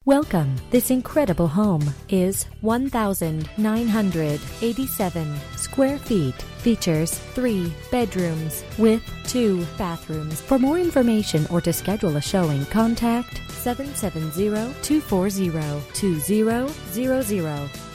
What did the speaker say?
Welcome. This incredible home is 1,987 square feet. Features 3 bedrooms with 2 bathrooms. For more information or to schedule a showing, contact 770-240-2000.